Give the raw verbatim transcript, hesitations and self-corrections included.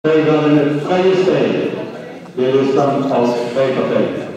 Wij gaan in het vrije spelen. Dit is dan als V K P.